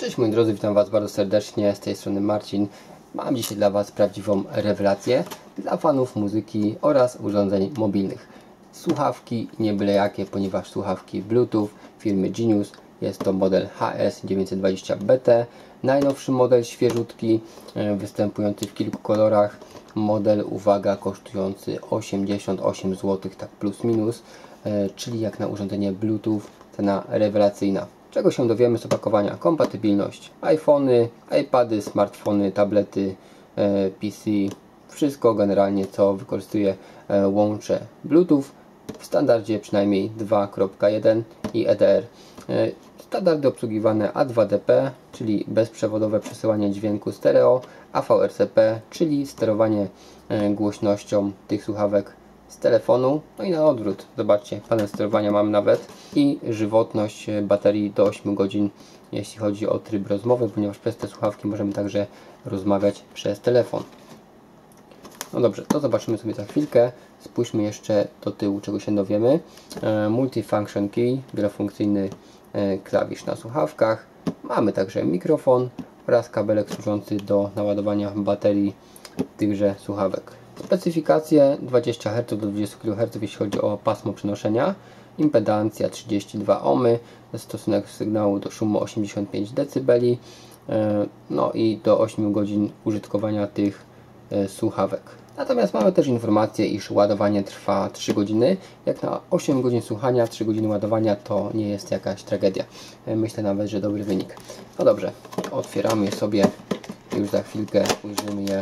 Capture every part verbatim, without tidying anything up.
Cześć moi drodzy, witam Was bardzo serdecznie, z tej strony Marcin. Mam dzisiaj dla Was prawdziwą rewelację dla fanów muzyki oraz urządzeń mobilnych. Słuchawki nie byle jakie, ponieważ słuchawki Bluetooth firmy Genius. Jest to model H S dziewięćset dwadzieścia B T. Najnowszy model, świeżutki, występujący w kilku kolorach. Model, uwaga, kosztujący osiemdziesiąt osiem złotych, tak plus minus, czyli jak na urządzenie Bluetooth cena rewelacyjna. Czego się dowiemy z opakowania? Kompatybilność iPhony, iPady, smartfony, tablety, P C, wszystko generalnie co wykorzystuje łącze Bluetooth w standardzie przynajmniej dwa kropka jeden i E D R. Standardy obsługiwane A dwa D P, czyli bezprzewodowe przesyłanie dźwięku stereo, A V R C P, czyli sterowanie głośnością tych słuchawek z telefonu, no i na odwrót, zobaczcie, panel sterowania mam nawet, i żywotność baterii do ośmiu godzin, jeśli chodzi o tryb rozmowy, ponieważ przez te słuchawki możemy także rozmawiać przez telefon. No dobrze, to zobaczymy sobie za chwilkę. Spójrzmy jeszcze do tyłu, czego się dowiemy. E, multifunction key, wielofunkcyjny e, klawisz na słuchawkach. Mamy także mikrofon oraz kabelek służący do naładowania baterii tychże słuchawek. Specyfikacje dwadzieścia herców do dwudziestu kiloherców, jeśli chodzi o pasmo przenoszenia. Impedancja trzydzieści dwa ohmy, stosunek sygnału do szumu osiemdziesiąt pięć decybeli. No i do ośmiu godzin użytkowania tych słuchawek. Natomiast mamy też informację, iż ładowanie trwa trzy godziny. Jak na osiem godzin słuchania, trzy godziny ładowania to nie jest jakaś tragedia. Myślę nawet, że dobry wynik. No dobrze, otwieramy je sobie. Już za chwilkę ujrzymy je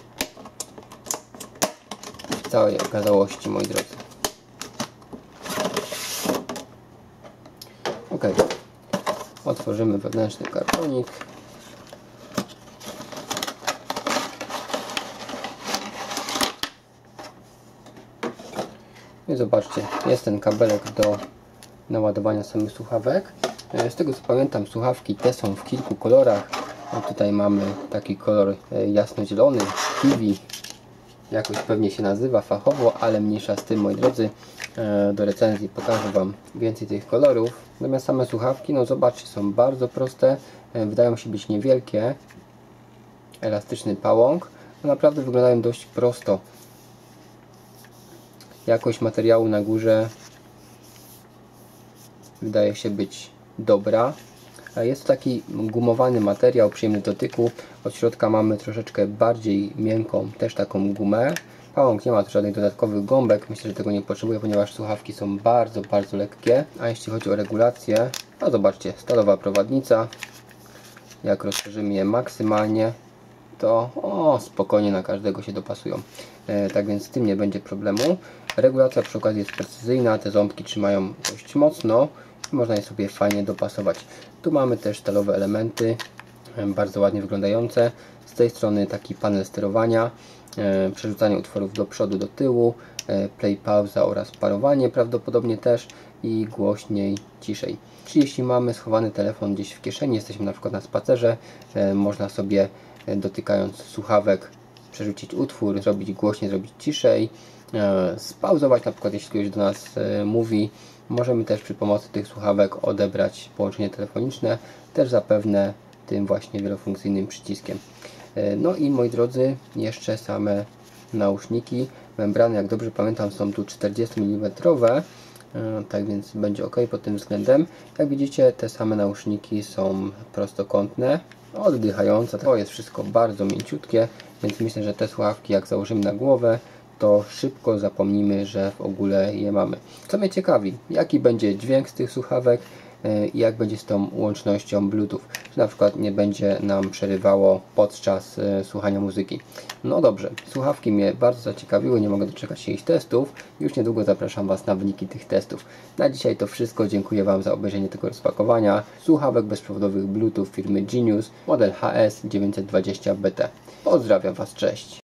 w całej okazałości, moi drodzy. Ok, otworzymy wewnętrzny kartonik. I zobaczcie, jest ten kabelek do naładowania samych słuchawek. Z tego co pamiętam, słuchawki te są w kilku kolorach. No tutaj mamy taki kolor jasnozielony, kiwi, jakoś pewnie się nazywa fachowo, ale mniejsza z tym, moi drodzy. Do recenzji pokażę Wam więcej tych kolorów. Natomiast same słuchawki, no zobaczcie, są bardzo proste, wydają się być niewielkie. Elastyczny pałąk, no naprawdę wyglądają dość prosto. Jakość materiału na górze wydaje się być dobra. Jest to taki gumowany materiał, przyjemny do dotyku. Od środka mamy troszeczkę bardziej miękką, też taką gumę. Pałąk nie ma tu żadnych dodatkowych gąbek. Myślę, że tego nie potrzebuję, ponieważ słuchawki są bardzo, bardzo lekkie. A jeśli chodzi o regulację, no zobaczcie, stalowa prowadnica. Jak rozszerzymy je maksymalnie, to o, spokojnie na każdego się dopasują. E, tak więc z tym nie będzie problemu. Regulacja przy okazji jest precyzyjna, te ząbki trzymają dość mocno i można je sobie fajnie dopasować. Tu mamy też stalowe elementy, e, bardzo ładnie wyglądające. Z tej strony taki panel sterowania, e, przerzucanie utworów do przodu, do tyłu, e, play, pauza oraz parowanie prawdopodobnie też, i głośniej, ciszej. Czy jeśli mamy schowany telefon gdzieś w kieszeni, jesteśmy na przykład na spacerze, e, można sobie dotykając słuchawek przerzucić utwór, zrobić głośniej, zrobić ciszej, e, spauzować na przykład, jeśli ktoś do nas e, mówi. Możemy też przy pomocy tych słuchawek odebrać połączenie telefoniczne, też zapewne tym właśnie wielofunkcyjnym przyciskiem. E, no i moi drodzy, jeszcze same nauszniki. Membrany, jak dobrze pamiętam, są tu czterdzieści milimetrów, e, tak więc będzie ok pod tym względem. Jak widzicie, te same nauszniki są prostokątne, oddychające. To jest wszystko bardzo mięciutkie, więc myślę, że te słuchawki jak założymy na głowę, to szybko zapomnimy, że w ogóle je mamy. Co mnie ciekawi, jaki będzie dźwięk z tych słuchawek i jak będzie z tą łącznością Bluetooth. Czy na przykład nie będzie nam przerywało podczas słuchania muzyki. No dobrze, słuchawki mnie bardzo zaciekawiły, nie mogę doczekać się ich testów. Już niedługo zapraszam Was na wyniki tych testów. Na dzisiaj to wszystko, dziękuję Wam za obejrzenie tego rozpakowania słuchawek bezprzewodowych Bluetooth firmy Genius, model H S dziewięćset dwadzieścia B T. Pozdrawiam Was, cześć!